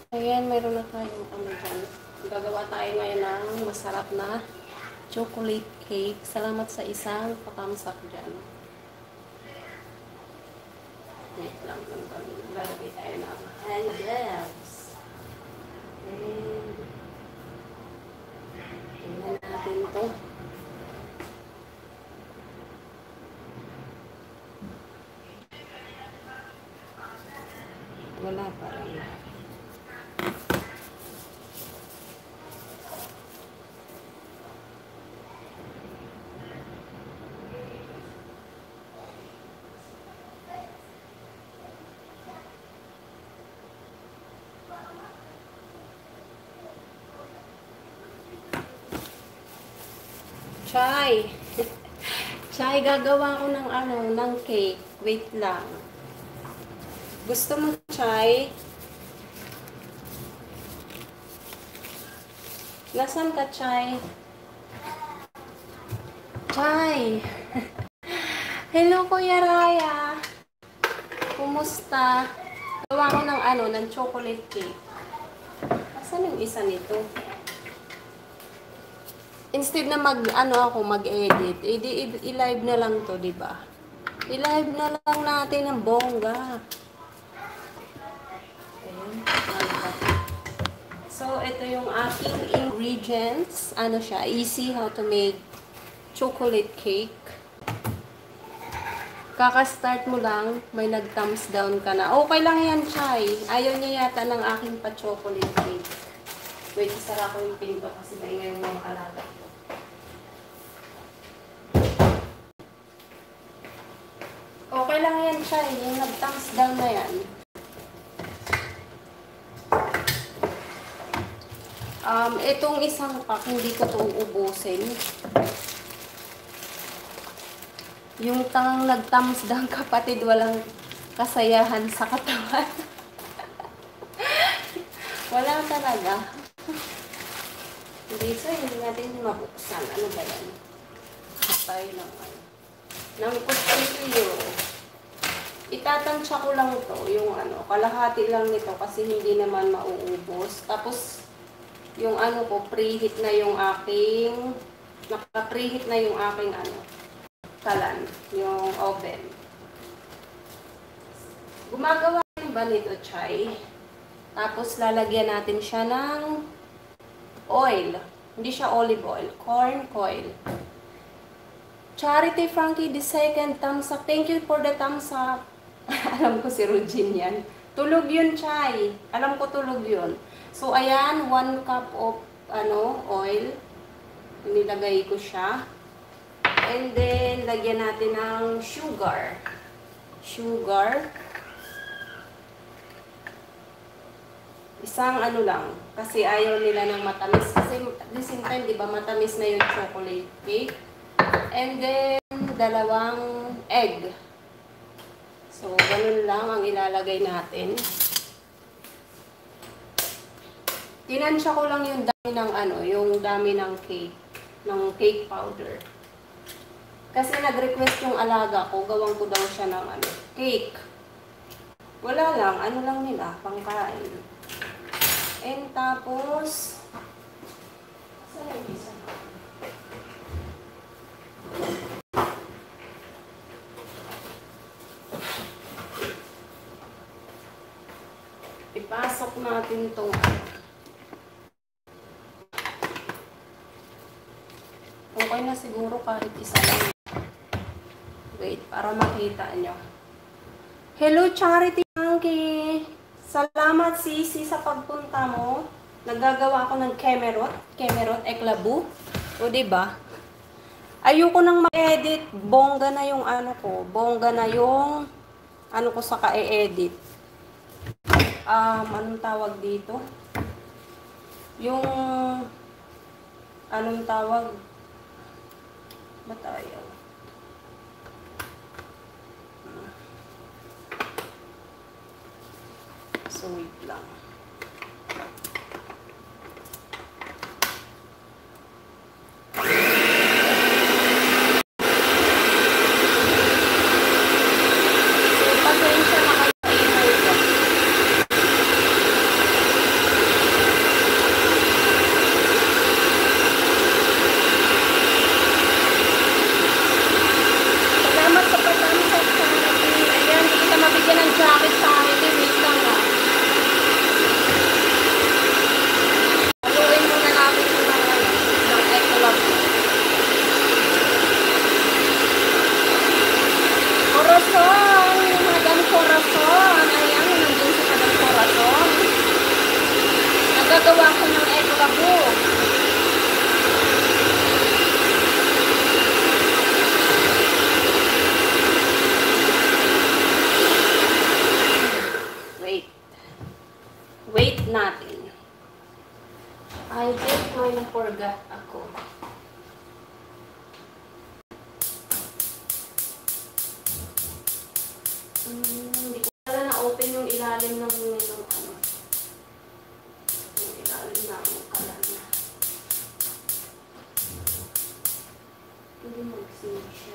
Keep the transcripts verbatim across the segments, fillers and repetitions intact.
Ayan, mayroon na tayong ano dyan. Gagawa tayo ngayon ng masarap na chocolate cake. Salamat sa isang pakamsak dyan. Wait lang. Lalagay tayo ng hand gloves. And, tingnan natin ito. Wala pa rin. Chay! Chay, gagawa ko ng ano, ng cake. Wait lang. Gusto mo, Chay? Nasaan ka, Chay? Chay! Hello, Kuya Raya! Kumusta? Gawa ko ng ano, ng chocolate cake. Nasaan yung isa nito? Instead na mag, ano ako, mag-edit, i-live na lang to, di ba? I-live na lang natin ang bongga. Ayan. So, ito yung aking ingredients. Ano siya? Easy how to make chocolate cake. Kaka-start mo lang, may nag-thumbs down ka na. Okay lang yan, Chay. Ayaw niya yata ng aking pa-chocolate cake. Wait, isara ko yung pinto kasi maingay yung mga alaga. Okay lang yan, Chay. Yung nag-thumbs down na yan. Um, itong isang pack, hindi ko itong ubusin. Yung tangang nag-thumbs down, kapatid, walang kasayahan sa katawan. Wala talaga. Hindi, so hindi natin mabuksan. Ano ba yan? Patay lang ano. Ng kutsilyo. Itatansya ko lang to, yung ano, kalahati lang nito kasi hindi naman mauubos. Tapos, yung ano ko, preheat na yung aking, naka-preheat na yung aking ano, kalan, yung oven. Gumagawa rin ba nito, Chay? Tapos, lalagyan natin siya ng oil. Hindi siya olive oil, corn oil. Charity Frankie, the second thumbs up. Thank you for the thumbs up. Alam ko si Rugin yan. Tulog yun, Chay. Alam ko tulog yun. So, ayan, one cup of ano oil. Nilagay ko siya. And then, lagyan natin ng sugar. Sugar. Isang ano lang. Kasi ayaw nila ng matamis. Kasi at the same time, di ba, matamis na yung chocolate cake. And then, dalawang egg. So, ganun lang ang ilalagay natin. Tinansya ko lang yung dami ng ano, yung dami ng cake, ng cake powder. Kasi nag-request yung alaga ko, gawin ko daw siya ng ano, cake. Wala lang, ano lang nila, pangkain. And tapos, saan yung isa? Ipasok natin itong okay na siguro kahit isa lang. Wait, para makita nyo. Hello, Charity Frankie! Salamat, Sisi, sa pagpunta mo. Naggagawa ako ng kemerot. Kemerot eklabu. O, diba? Ayoko nang ma-edit. Bongga na yung ano ko. Bongga na yung ano ko sa ka-e-edit. Um, anong tawag dito? Yung anong tawag? Ba't ayaw? So, wait lang. So, pasensya na kayo. jacket sa akin. Wait lang ah. Haluin muna natin ito ng ano, ng Ecolab. Corazon! Madam Corazon! Ayan, nandun si Madam Corazon. Nagagawa ko ng Ecolab. Wait natin. I think may na-forgot ako. Hmm, hindi ko pala na-open yung ilalim ng itong ano. Yung ilalim na ang kalan na. Hindi mag-save siya.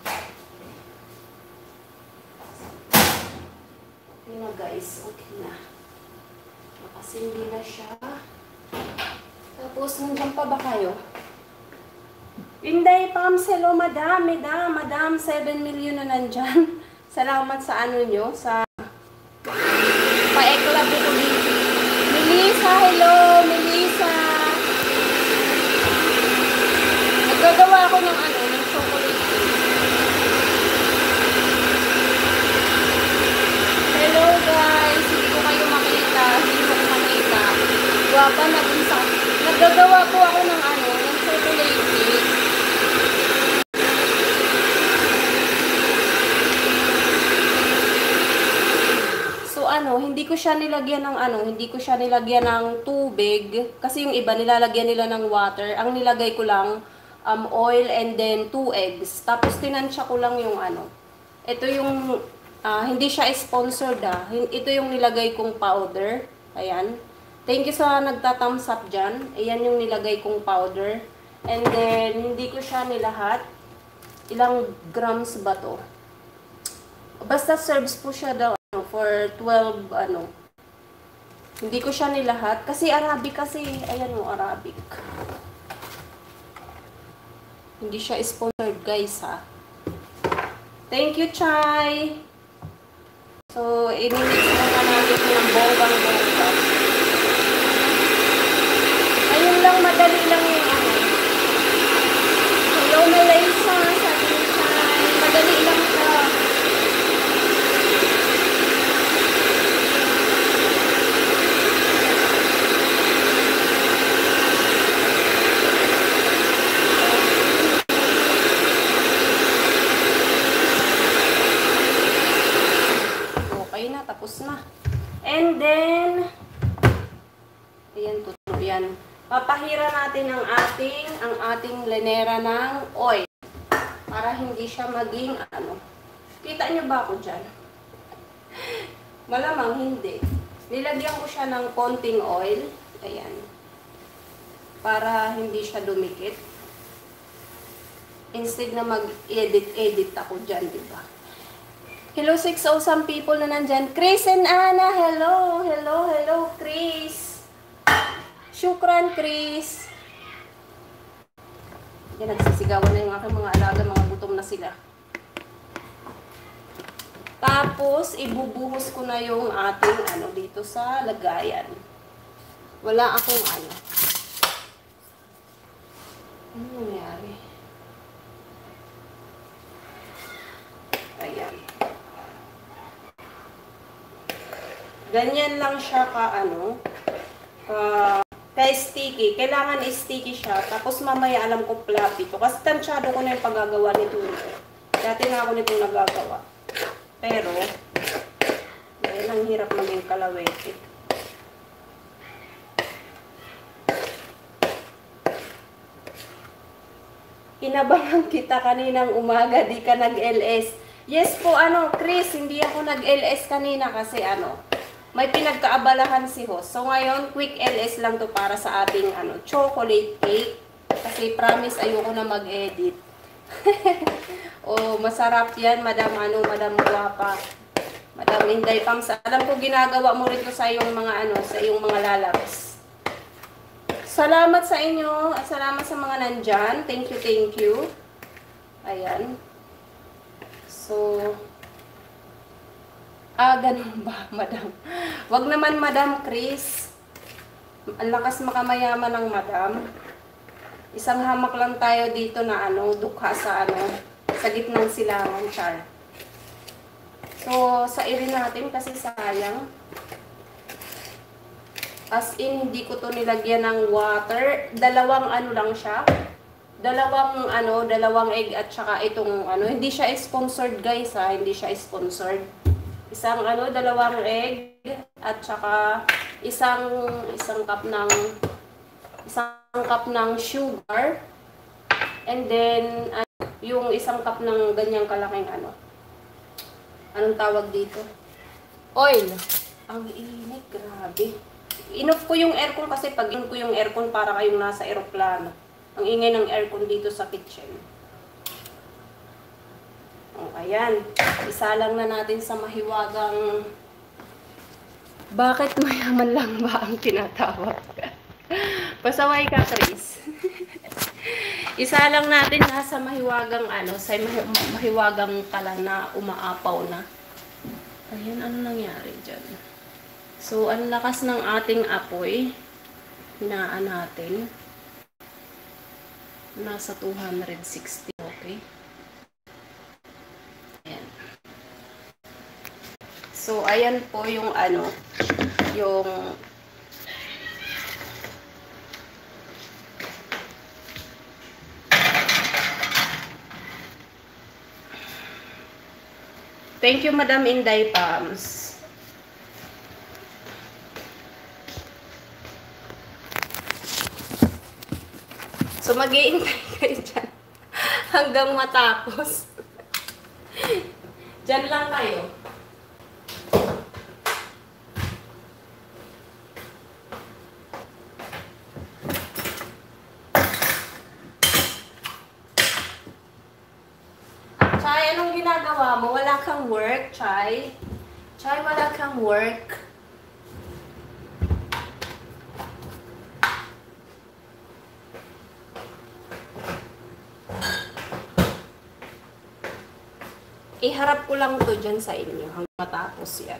Okay na guys, okay na. Nakasindi na siya. Tapos, nandiyan pa ba kayo? Inday Pams, hello madam, madam, madam, seven million na nandyan. Salamat sa ano nyo, sa pa-ecolab ko dito. Melissa, hello, Melissa. Nagagawa ako ng ano, ng chocolate cake. Hello guys, hindi ko kayo makita, hindi ko makita. Guwapa na dun sa... Nagagawa po ako ng ano, ng chocolate cake. So ano, hindi ko siya nilagyan ng ano, hindi ko siya nilagyan ng tubig. Kasi yung iba nilalagyan nila ng water. Ang nilagay ko lang, um, oil and then two eggs. Tapos tinansya ko lang yung ano. Ito yung... Uh, hindi siya sponsored ah. Ito yung nilagay kong powder. Ayan. Thank you sa nagta-thumbs up dyan. Ayan yung nilagay kong powder. And then, hindi ko siya nilahat. Ilang grams ba to? Basta serves po siya daw ano, for twelve ano. Hindi ko siya nilahat. Kasi Arabic kasi. Ayan mo, Arabic. Hindi siya sponsored guys ha. Thank you, Chai! So, inimix muna natin ng bonggang-bongga. Ayun lang, madali lang yung ano. Hello, Malaysia. Sabi ni Chay. Madali lang siya. Tapos na. And then, ayan, tutuloy yan. Papahira natin ang ating, ang ating lenera ng oil. Para hindi siya maging, ano. Kita nyo ba ako dyan? Malamang hindi. Nilagyan ko siya ng konting oil. Ayan. Para hindi siya dumikit. Instead na mag-edit-edit ako dyan, diba? Hello, six thousand people na nandyan. Chris and Anna, hello, hello, hello, Chris. Shukran, Chris. Yan, nagsisigawan na yung aking mga alaga, mga gutom na sila. Tapos, ibubuhos ko na yung ating ano dito sa lagayan. Wala akong ano. Ano nangyari? Ayan. Ganyan lang siya ka, ano, uh, ka-sticky. Kailangan sticky siya. Tapos mamaya alam ko fluffy to. Kasi tansyado ko na yung paggagawa nito. Dati na ako nito nagagawa. Pero, dahil ang hirap maging kalawete. Inabangan kita kaninang umaga, di ka nag-L S. Yes po, ano, Chris, hindi ako nag-L S kanina kasi ano, may pinagkaabalahan si host. So ngayon, quick L S lang to para sa ating ano, chocolate cake. Kasi promise ayoko na mag-edit. Oh, masarap yan, Madam ano, Madam Guapa. Madam Inday Pams. Alam ko ginagawa mo rito sa iyong mga ano, sa iyong mga lalabs. Salamat sa inyo at salamat sa mga nandyan. Thank you, thank you. Ayan. So, Ah, ganun ba, madam? Wag naman, Madam Chris. Ang lakas makamayaman ng madam. Isang hamak lang tayo dito na ano, dukha sa ano, sa gitnang silangan, char. So, sa irin natin kasi sayang. As in, hindi ko to nilagyan ng water. Dalawang ano lang siya. Dalawang ano, dalawang egg at saka itong ano, hindi siya sponsored guys ha, hindi siya sponsored. Isang ano, dalawang egg at saka isang isang cup ng isang cup ng sugar. And then uh, yung isang cup ng ganyang kalaking ano. Anong tawag dito? Oil. Ang init, grabe. Inoff ko yung aircon kasi pag in ko yung aircon para kayong nasa eroplano. Ang ingay ng aircon dito sa kitchen. Oh, ayan. Isalang na natin sa mahiwagang... Bakit mayaman lang ba ang tinatawag? Pasaway ka, Chris. Isalang natin na sa mahiwagang ano, sa mahiwagang kala na umaapaw na. Ayan, ano nangyari dyan? So, ang lakas ng ating apoy. Hinaan natin. Nasa two hundred sixty. Okay. Ayan. So, ayan po yung ano, yung thank you, Madam Inday Pams. So, mag-iintay kayo dyan hanggang matapos. Dyan lang kayo. Chay, anong ginagawa mo? Wala kang work, Chay? Chay, wala kang work? Iharap ko lang to dyan sa inyo hanggang matapos yan.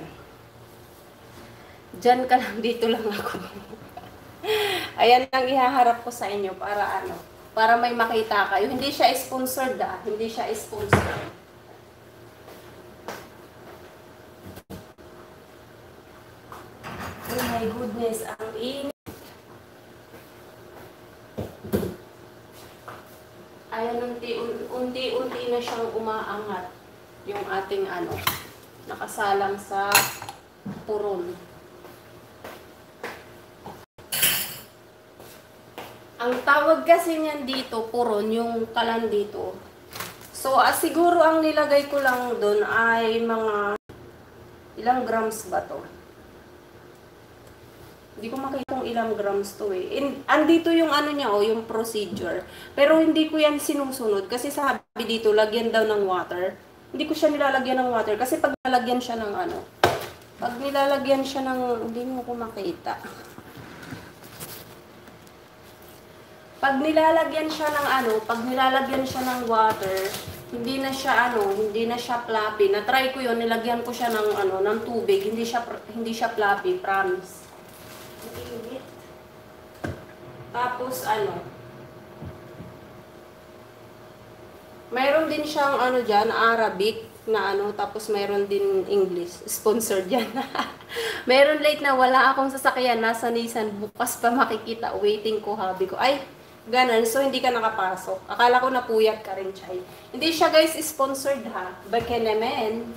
Dyan ka lang, dito lang ako. Ayan lang ihaharap ko sa inyo para ano, para may makita kayo. Hindi siya sponsored ah, hindi siya sponsored. Oh my goodness, ang init. Ayan, unti-unti na siyang umaangat. Yung ating ano, nakasalang sa puron. Ang tawag kasi niyan dito, puron, yung kalan dito. So, ah, siguro ang nilagay ko lang doon ay mga ilang grams ba to? Hindi ko makita kung ilang grams to eh. In, andito yung ano niya oh, yung procedure. Pero hindi ko yan sinusunod kasi sabi dito, lagyan daw ng water. Hindi ko siya nilalagyan ng water kasi pag nilalagyan siya ng ano, pag nilalagyan siya ng, hindi mo ko makita. Pag nilalagyan siya ng ano, pag nilalagyan siya ng water, hindi na siya ano, hindi na siya fluffy. Na-try ko yun, nilagyan ko siya ng ano, ng tubig, hindi siya hindi siya fluffy, promise. Tapos ano, mayroon din siyang ano dyan, Arabic na ano, tapos mayroon din English. Sponsored yan. Mayroon late na wala akong sasakyan, nasa Nissan, bukas pa makikita, waiting ko, habi ko. Ay, ganun, so hindi ka nakapasok. Akala ko napuyat ka rin, Chay. Hindi siya guys sponsored ha. Baka naman.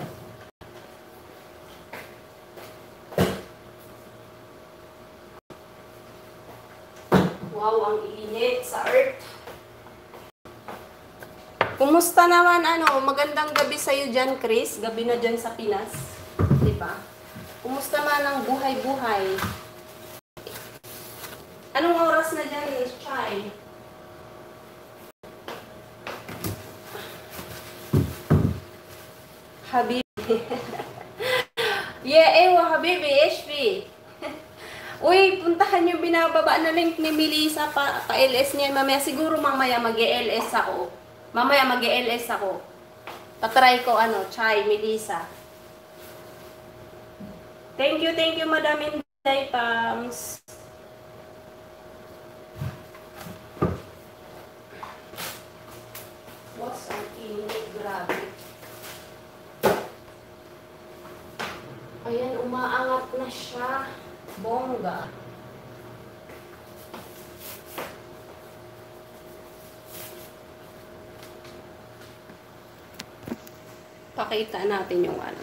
Wow, ang init sa earth. Kumusta naman, ano, magandang gabi sa'yo dyan, Chris. Gabi na dyan sa Pinas. Diba? Kumusta man ang buhay-buhay? Anong oras na dyan, Chay? Habibi. Yeah, ewa, Habibi, H P. Uy, puntahan yung binababa na link ni Melissa pa, pa L S niya. Mamaya, siguro mamaya mag-L S ako. Mamaya mag-L S ako. Tatry ko ano, Chay, Melissa. Thank you, thank you, Madam Inday Pams. What's ang init? Grabe. Ayan, umaangat na siya. Bongga. Pakita natin yung ano.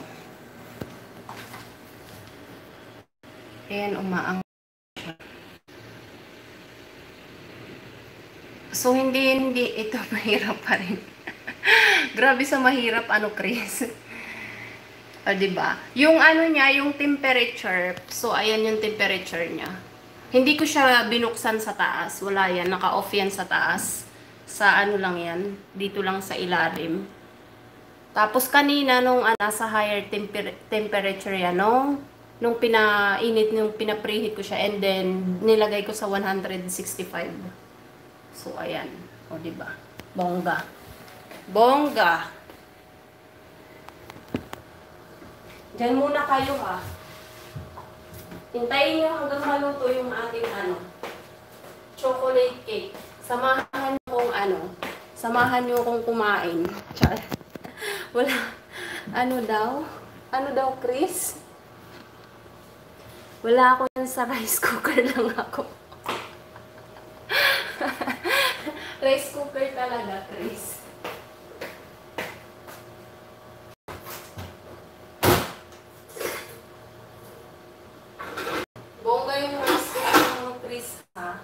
Ayan, umaangat siya. So, hindi, hindi, ito mahirap pa rin. Grabe sa mahirap, ano, Chris. O, ah, diba? Yung ano niya, yung temperature, so, ayan yung temperature niya. Hindi ko siya binuksan sa taas. Wala yan, naka-off yan sa taas. Sa ano lang yan, dito lang sa ilalim. Tapos kanina, nung uh, nasa higher temper temperature yan, nung, nung pinainit, nung pinapreheat ko siya, and then, nilagay ko sa one sixty-five. So, ayan. O, diba? Bongga. Bongga. Diyan muna kayo, ha. Hintayin nyo hanggang maluto yung ating, ano, chocolate cake. Samahan nyo kong, ano, samahan nyo kong kumain. Char. Wala. Ano daw? Ano daw, Chris? Wala ako yan sa rice cooker lang ako. Rice cooker talaga, Chris. Bongga yung rice cooker mo, Chris, ha?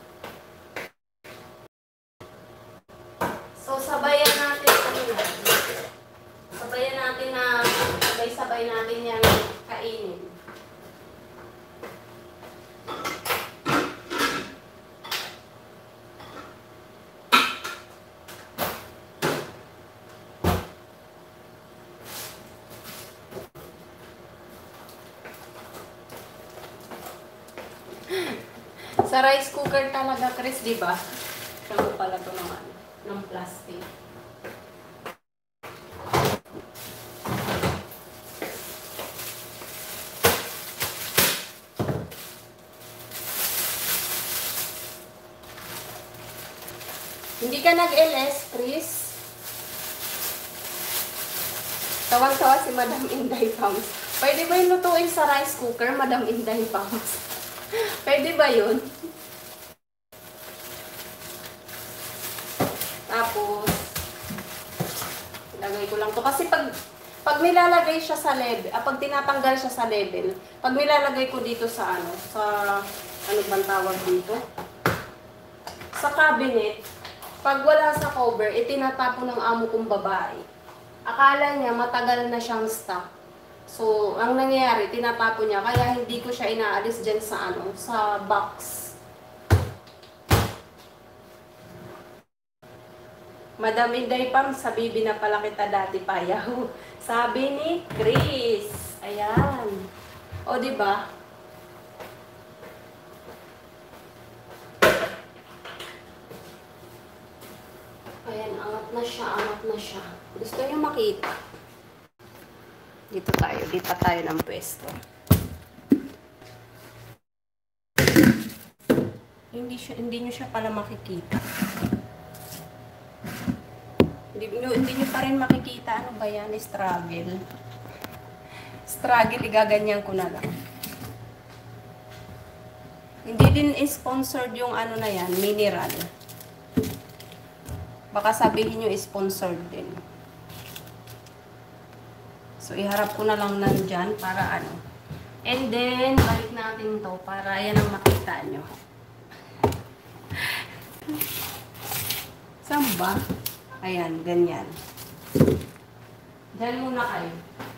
So, sabayan natin ano yan. Sabayan natin na sabay-sabay natin yan kainin. Sa rice cooker talaga, Chris, di ba? Saan pala ito ng, ano, ng plastic. Hindi ka nag-L S, Chris? Tawang-tawa si Madam Inday Pams. Pwede ba yung lutuin sa rice cooker, Madam Inday Pams? Pwede ba yun? Tapos, ilagay ko lang to. Kasi pag, pag nilalagay siya sa level, ah, pag tinatanggal siya sa level, pag nilalagay ko dito sa ano, sa, ano bang tawag dito? Sa cabinet, pag wala sa cover, itinatapon ng amo kong babae. Akala niya matagal na siyang stock. So, ang nangyayari, tinatapon niya, kaya hindi ko siya inaalis dyan sa ano, sa box. Madam Inday Pam, sa bibi na pala kita dati payaw. Sabi ni Chris. Ayan. O, diba? Ayan, angat na siya, angat na siya. Gusto niyo makita? Dito tayo, dito tayo ng pwesto. Hindi siya, hindi niyo siya pala makikita. Hindi niyo, hindi niyo pa rin makikita. Ano ba yan? Struggle. Struggle, igaganyan ko na lang. Hindi din sponsored yung ano na yan, mineral. Baka sabihin nyo sponsored din. So, iharap ko na lang nandyan para ano. And then, balik natin to para yan ang makita nyo. Saan ba? Ayan, ganyan. Diyan muna kayo.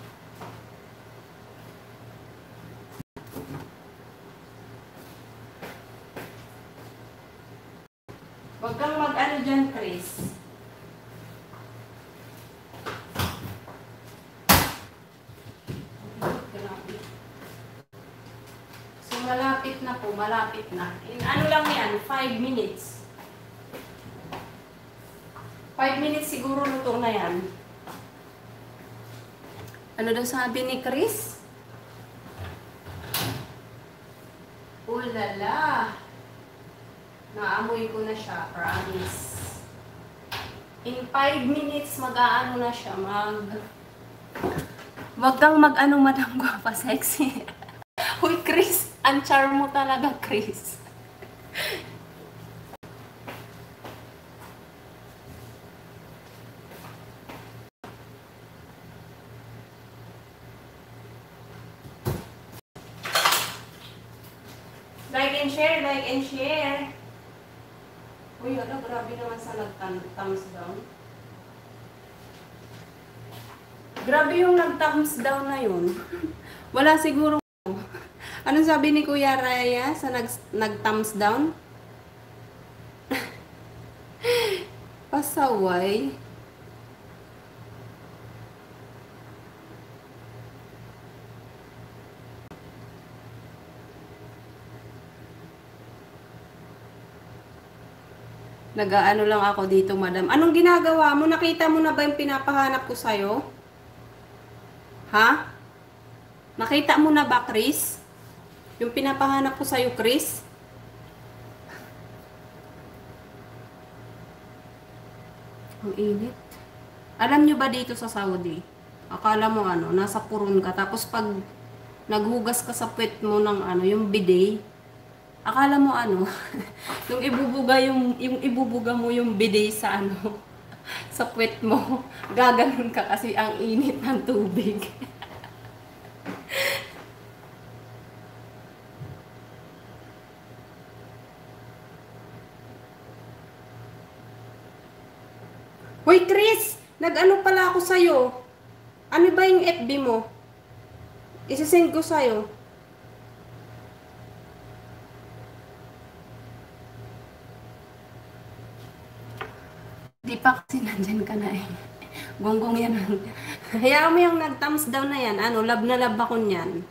Huwag kang mag-ano dyan, Chris. So, malapit na po, malapit na. In ano lang yan, five minutes. five minutes siguro luto na yan. Ano daw sabi ni Chris? Ulala. Naamoy ko na siya, promise. In five minutes, mag-aano na siya, mag... Wag kang mag-ano, madam guwapa, sexy. Uy, Chris, ang charm mo talaga, Chris. Like and share, like and share. Uy, ano, grabe naman sa nag-thumbs down. Grabe yung nag-thumbs down na yun. Wala siguro. Anong sabi ni Kuya Raya sa nag-thumbs down? Pasaway. Nag-aano lang ako dito, madam. Anong ginagawa mo? Nakita mo na ba yung pinapahanap ko sa'yo? Ha? Nakita mo na ba, Chris? Yung pinapahanap ko sa'yo, Chris? Ang init. Alam nyo ba dito sa Saudi? Akala mo ano, nasa purun ka. Tapos pag naghugas ka sa puwet mo ng ano, yung bidet, akala mo ano, yung ibubuga yung yung ibubuga mo yung bidet sa ano, sa puwet mo. Gaganon ka kasi ang init ng tubig. Hoy Chris, nag-ano pala ako sa'yo. Ano ba yung F B mo? Isasend ko sa'yo. Di pa kasi nandyan ka na eh. Gonggong yan. Hayaan mo yung nag-thumbs down na yan. Ano, love na love ako niyan.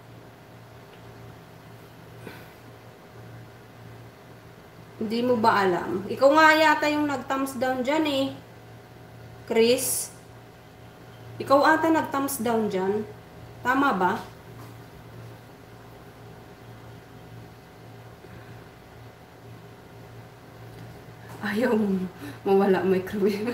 Hindi mo ba alam? Ikaw nga yata yung nag-thumbs down dyan eh. Chris? Ikaw ata nag-thumbs down dyan. Tama ba? Ayaw mo mawala microwave.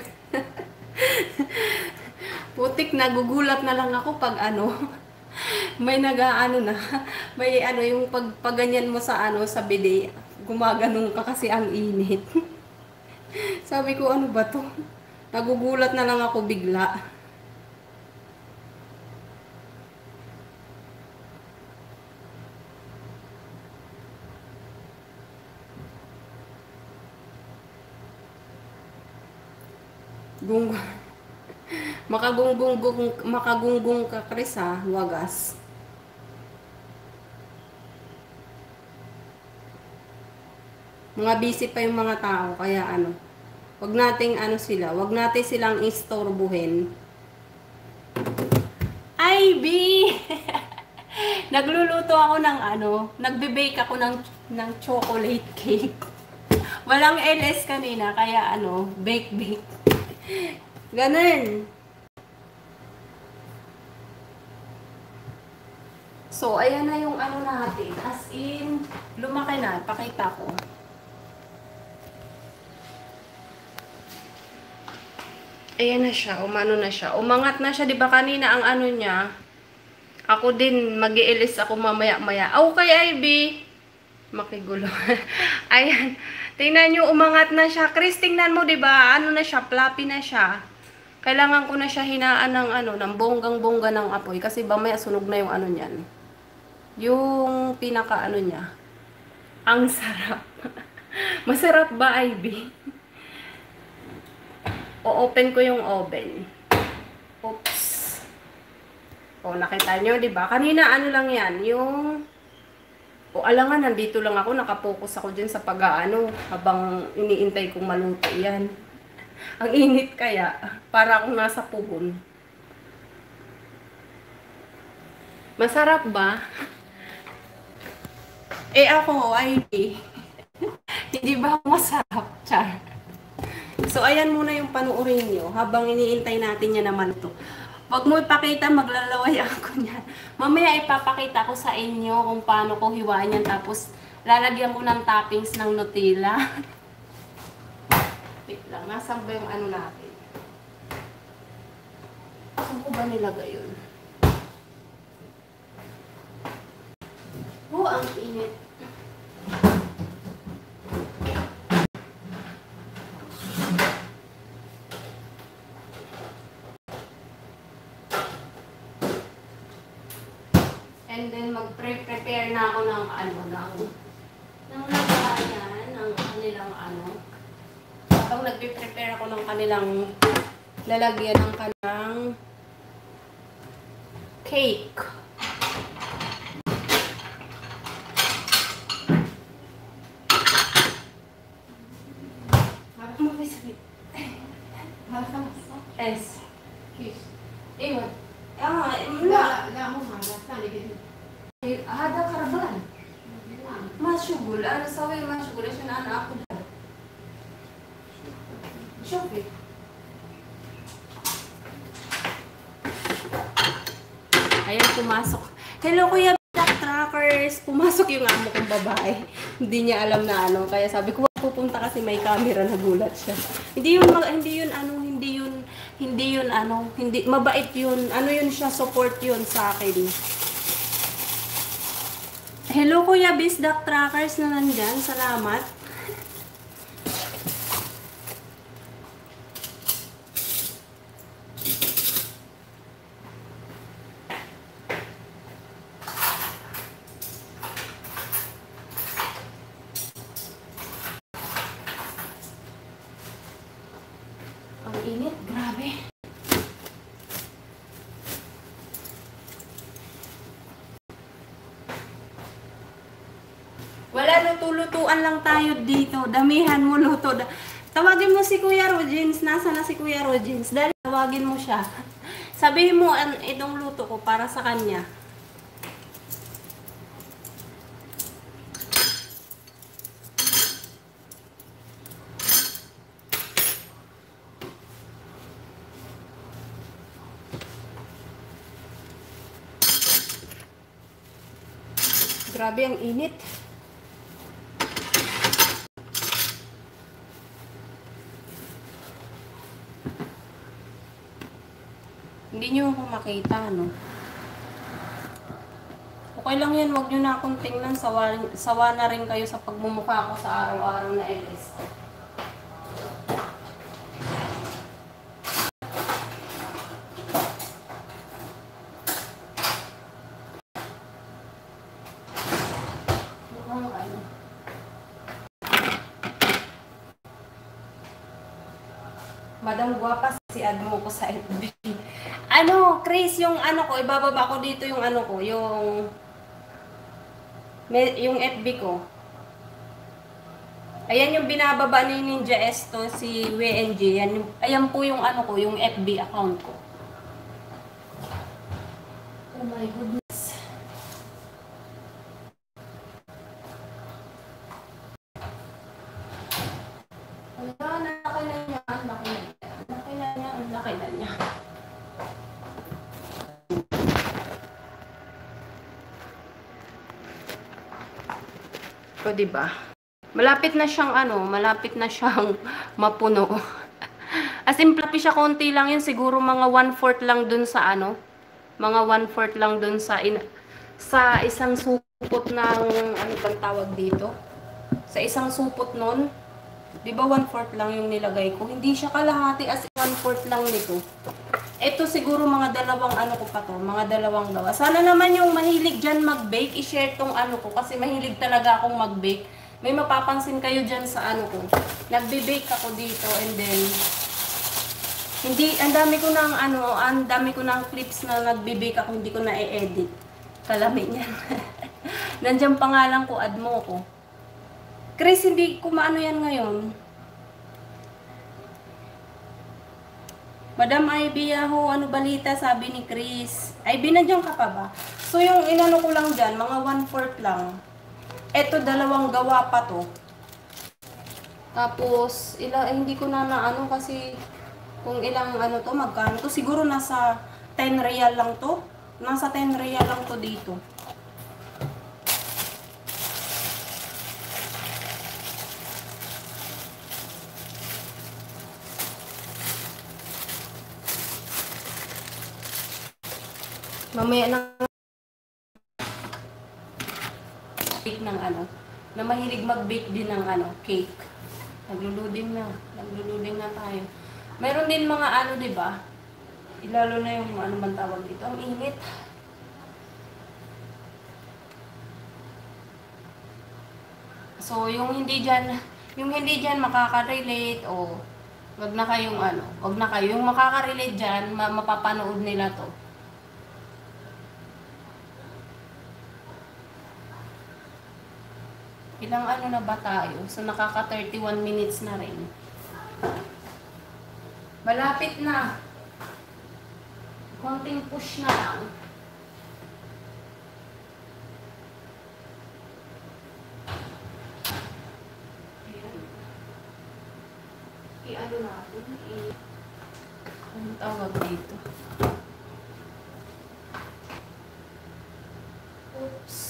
Putik, nagugulat na lang ako pag ano, may nag-ano na, may ano, yung pag, pag ganyan mo sa ano, sa bidet, gumaganong ka kasi ang init. Sabi ko, ano ba to? Nagugulat na lang ako bigla. Gung makagunggong makagunggong ka Chris ha, wagas. Mga busy pa yung mga tao kaya ano, wag nating ano sila, wag natin silang istorbohin. I B Nagluluto ako ng ano, nagbe-bake ako ng ng chocolate cake. Walang L S kanina kaya ano, bake bake. Ganun. So, ayan na yung ano natin. As in, lumaki na. Pakita ko. Ayan na siya. Umano na siya. Umangat na siya. Diba kanina ang ano niya? Ako din, mag-i-ilis ako mamaya-maya. Okay, Ivy. Makigulo. Ayan. Tingnan nyo, umangat na siya. Chris, tingnan mo, diba? Ano na siya? Floppy na siya. Kailangan ko na siya hinaan ng ano, ng bonggang-bongga ng apoy. Kasi mamaya sunog na yung ano niyan. Yung pinaka ano niya. Ang sarap. Masarap ba, Ivy? O-open ko yung oven. Oops. O, nakita nyo, diba? Kanina ano lang yan, yung... O, alangan, nandito lang ako, nakapokus ako dyan sa pag-aano, habang iniintay kong maluto yan. Ang init kaya, para akong nasa pugon. Masarap ba? Eh ako, ay hindi ba masarap, char? So, ayan muna yung panuorin nyo, habang iniintay natin yan na maluto. Wag mo ipakita, maglalaway ako niyan. Mamaya ipapakita ko sa inyo kung paano ko hiwain yan. Tapos, lalagyan ko ng toppings ng Nutella. Wait lang, nasaan ba yung ano natin? Saan ko ba nilagay yun? Oh, ang init. And then, mag-prepare na ako ng ano, ng, ng lagayan, ng kanilang ano. Habang nag-prepare ako ng kanilang lalagyan ng kanilang cake. S. Kiss. Ewan. Ah, لا لا مو هذا الثاني قديم. هذا كربان. ما شغل أنا سوي ما شغل عشان أنا أخذ. شوفي. Ayan, pumasok. Hello, Kuya Trackers. Pumasok yung amo kong babae. Hindi niya alam na ano. Kaya sabi ko, pupunta kasi may camera, nagulat siya. Hindi yun, hindi yun ano, hindi yun, hindi yun ano, hindi, mabait yun. Ano yun siya, support yun sa akin. Hello, Kuya Bisdak Trackers na nandyan. Salamat. Ang init, grabe. Wala, luto-lutuan lang tayo dito. Damihan mo luto. Tawagin mo si Kuya Rogins. Nasa na si Kuya Rogins? Dahil tawagin mo siya. Sabihin mo an itong luto ko para sa kanya. Grabe ang init. Hindi nyo ako makita, no? Okay lang yan, wag nyo na akong tingnan. Sawa, sawa na rin kayo sa pagmumukha ko sa araw-araw na L S. Madam Guwapa, si ad mo ko sa F B. Ano, Chris, yung ano ko, ibababa ko dito yung ano ko, yung yung F B ko. Ayan yung binababa ni Ninja Esto, si W N G. Ayan, yung, ayan po yung ano ko, yung F B account ko. Oh my goodness. Wala, nalaki na niya, ang laki na niya. Ang laki na niya, ang laki na niya. So, diba? Malapit na siyang ano, malapit na siyang mapuno. As in, plapi siya konti lang yun. Siguro mga one-fourth lang dun sa ano. Mga one-fourth lang dun sa in, sa isang supot ng, ano bang tawag dito? Sa isang supot nun. Diba one-fourth lang yung nilagay ko? Hindi siya kalahati, as in one-fourth lang nito. Ito siguro mga dalawang ano ko pa to, mga dalawang gawa. Sana naman yung mahilig dyan mag-bake, i-share tong ano ko kasi mahilig talaga akong mag-bake. May mapapansin kayo dyan sa ano ko. Nagbe-bake ako dito and then hindi, ang dami ko ng ano, ang dami ko ng clips na nagbe-bake ako, hindi ko na i-edit. Kalami niya. Nandiyan pangalan ko, add mo ko. Chris, hindi ko maano yan ngayon. Madam Ivy, ho, ano balita, sabi ni Chris. Ivy, nandiyan ka pa ba? So, yung inano ko lang dyan, mga one-fourth lang. Eto, dalawang gawa pa to. Tapos, ila, eh, hindi ko na naano kasi kung ilang ano to, magkano to. Siguro nasa ten real lang to. Nasa ten real lang to dito. Mamaya na bake ng ano, na mahilig mag-bake din ng ano, cake. Nagluluding na. Nagluluding na tayo. Meron din mga ano, di ba? Ilalo na yung ano man tawag dito. Ang init. So, yung hindi dyan, yung hindi dyan makaka-relate o wag na kayong ano, wag na kayo. Yung makaka-relate dyan, ma mapapanood nila to. Ilang ano na ba tayo? So, nakaka thirty-one minutes na rin. Malapit na. Konting push na lang. I-ano natin? Anong tawag dito? Oops.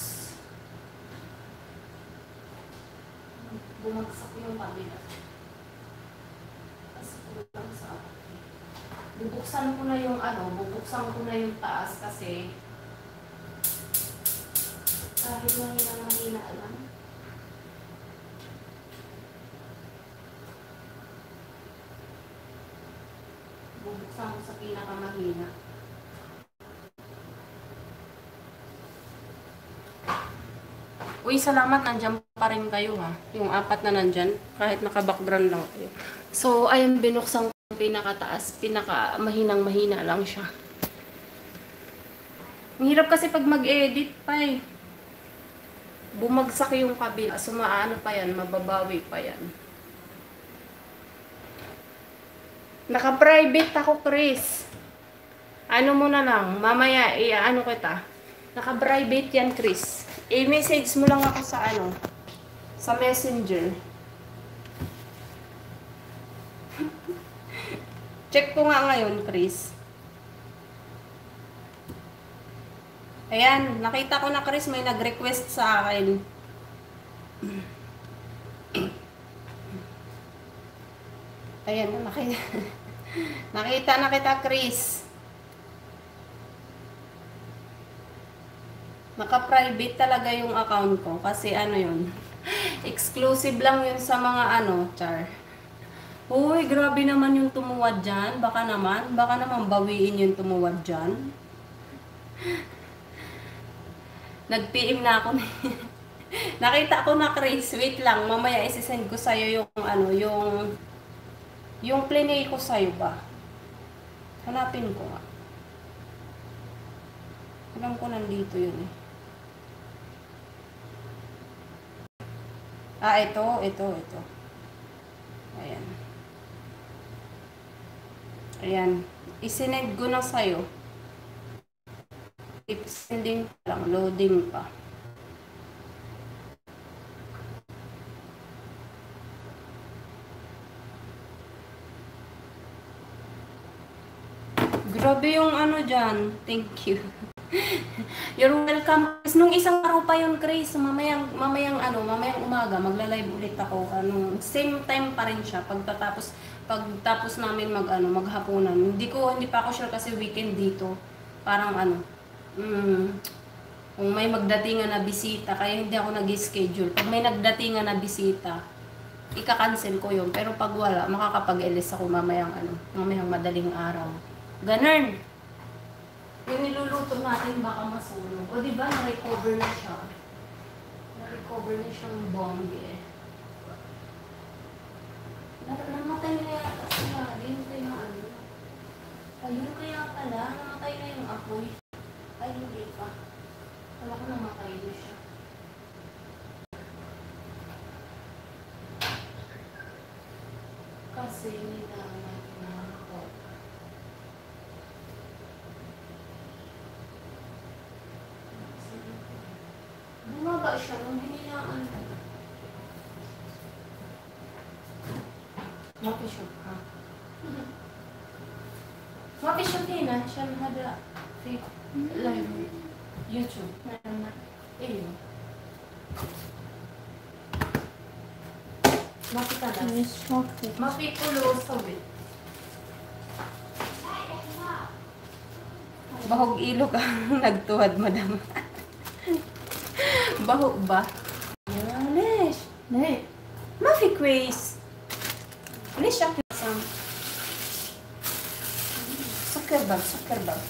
Bumagsak yung kabila. Kasi kulang sa akin. Bubuksan ko na yung ano, bubuksan ko na yung taas kasi kahit mahina-mahina lang. Bubuksan ko sa pinakamahina. Uy, salamat, nandiyan pa rin kayo ha. Yung apat na nandyan, kahit naka-background lang kayo. So, ayun, binuksan ko yung pinakataas. Pinaka-mahinang-mahina lang siya. Ang hirap kasi pag mag-edit pa eh. Bumagsak yung kabila. So, maano pa yan, mababawi pa yan. Naka-private ako, Chris. Ano mo na lang, mamaya, i-ano kita. Naka-private yan, Chris. I-message mo lang ako sa ano, sa messenger. Check ko nga ngayon, Chris. Ayan, nakita ko na, Chris, may nag-request sa akin. Ayan, nakita. Nakita na kita, Chris. Naka-private talaga yung account ko kasi ano yun, exclusive lang yun sa mga ano, char. Uy, grabe naman yung tumuwad dyan. Baka naman, baka naman bawiin yung tumuwad dyan. Nag-P M na ako. Nakita ko na, Chris. Wait lang, mamaya isisend ko sa'yo yung ano, yung yung plinay ko sa'yo ba? Hanapin ko nga. Alam ko nandito yun eh. Ah, ito, ito, ito. Ayan. Ayan. Isinend ko na sa'yo. Keep sending lang. Loading pa. Grabe yung ano dyan. Thank you. You're welcome. Nung isang araw pa yun, Chris, mamayang, mamayang, ano, mamayang umaga, magla-live ulit ako. Anong, same time pa rin siya. Pagtatapos, pagtapos namin mag, ano, maghapunan. Hindi ko, hindi pa ako sure kasi weekend dito. Parang ano, mm, kung may magdatingan na bisita, kaya hindi ako nag-schedule. Pag may nagdatingan na bisita, ika-cancel ko yun. Pero pag wala, makakapag-elis ako mamayang, ano, mamayang madaling araw. Ganun. Yung niluluto natin baka masunog. O diba, na-recover na siya. Na-recover na siyang bombe. Namatay na yata sila. Ayun kaya ano. Ayun kaya pala. Namatay na yung apoy. Ay, hindi pa. Wala ko namatay na siya. Kasi nila na ako. Bumaba siya nung hinilaan ko. Mapishoot ka. Mapishoot din ah. Siya nahada fake live YouTube. Meron na. Ayun. Makita na. Mapikulo sa wit. Bahog ilog ang nagtuwad, madam. Bahog ba? Yanes. Ne. Mafi quiz. Ano siya kisam? Sukar bag, sukar bag.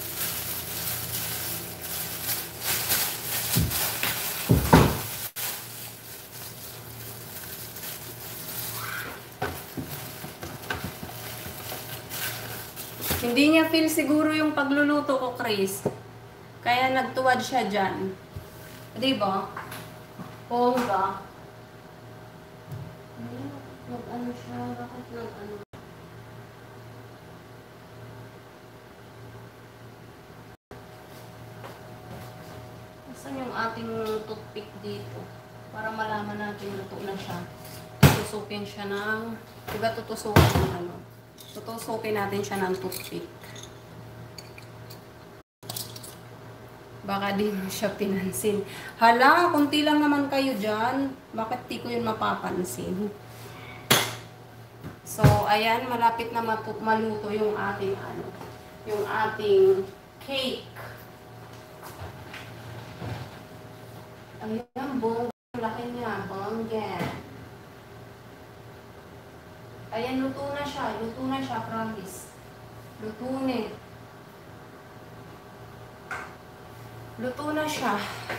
Hindi niya feel siguro yung pagluluto ko, Chris. Kaya nagtuwad siya dyan. Di ba? Bongga. Nag-ano siya? Bakit nag-ano? Saan yung ating toothpick dito? Para malaman natin luto na siya. Tutusukin siya ng... Diba tutusukin ng ano? Tutusukin natin siya ng toothpick. Baka di mo siya pinansin. Hala, kunti lang naman kayo dyan. Bakit di ko yun mapapansin? So, ayan, malapit na maluto yung ating ano, yung ating cake. Ayan, bong, laki niya, bongga. Ayan, luto na siya. Luto na siya, promise. Luto na. Luto na siya.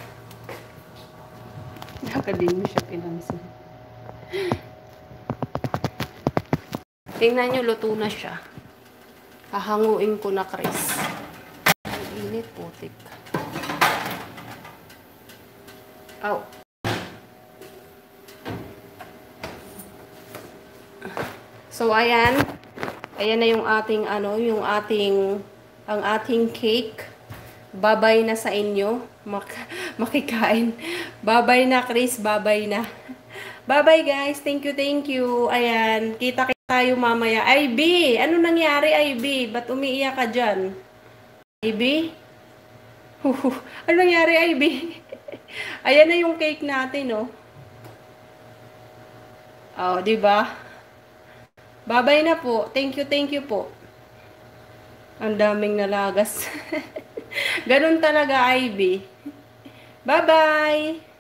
Baka di mo siya pinansin. Tingnan nyo, luto na siya. Hahanguin ko na, Chris. Ang init, putik. Aw. So, ayan. Ayan na yung ating, ano, yung ating, ang ating cake. Babay na sa inyo. Mak makikain. Babay na, Chris. Babay na. Bye-bye, guys. Thank you, thank you. Ayan. Kita-kita tayo mamaya. I B, ano nangyari, I B? Ba't umiiyak ka dyan? I B? Huh, ano nangyari, I B? Ayan na yung cake natin, oh. Oh, di ba? Bye-bye na po. Thank you, thank you po. Ang daming nalagas. Ganun talaga, I B. Bye-bye!